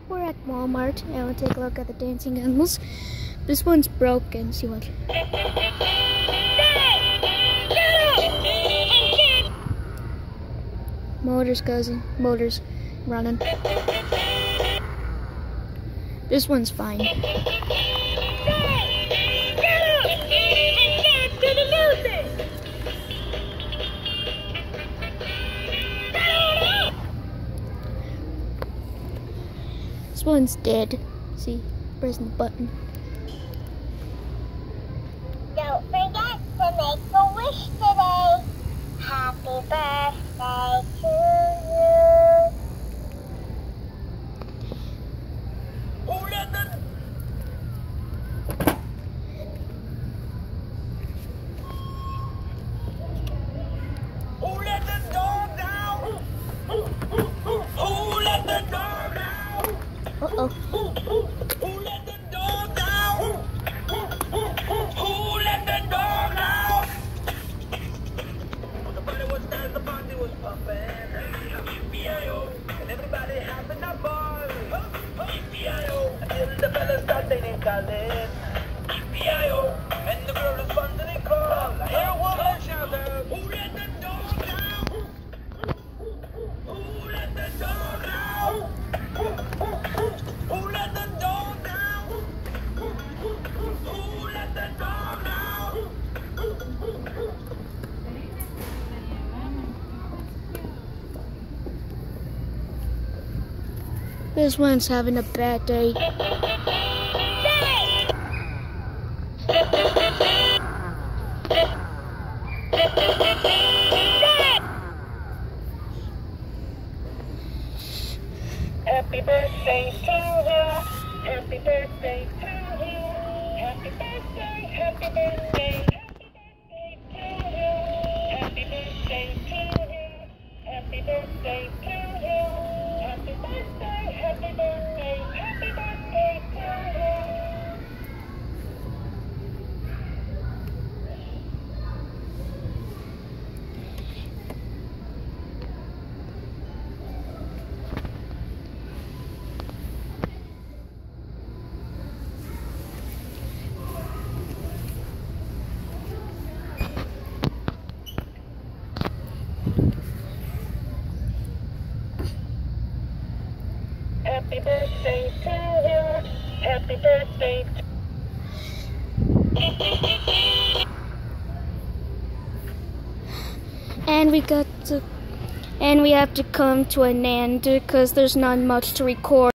We're at Walmart and we'll take a look at the dancing animals. This one's broken, see what? Motors running. This one's fine. This one's dead. See, pressing the button. Don't forget to make a wish today. Happy birthday to you. Who let the dog down? Who let the dog down? Uh-oh. Who let the dog down? Who let the dog down? The party was pumping. EPIO, and everybody having a ball. EPIO, until the fellas start dating Colin. EPIO, and the girl is fun to call. I hear a woman shout out, who let the dog down? Who let the dog down? Who let the dog down? Who let the dog down? This one's having a bad day. Happy birthday to you. Happy birthday to you. Happy birthday, happy birthday. Happy birthday to you. Happy birthday to you. Happy birthday, happy birthday, happy birthday to you. Happy birthday to you. Happy birthday. And we have to come to an end because there's not much to record.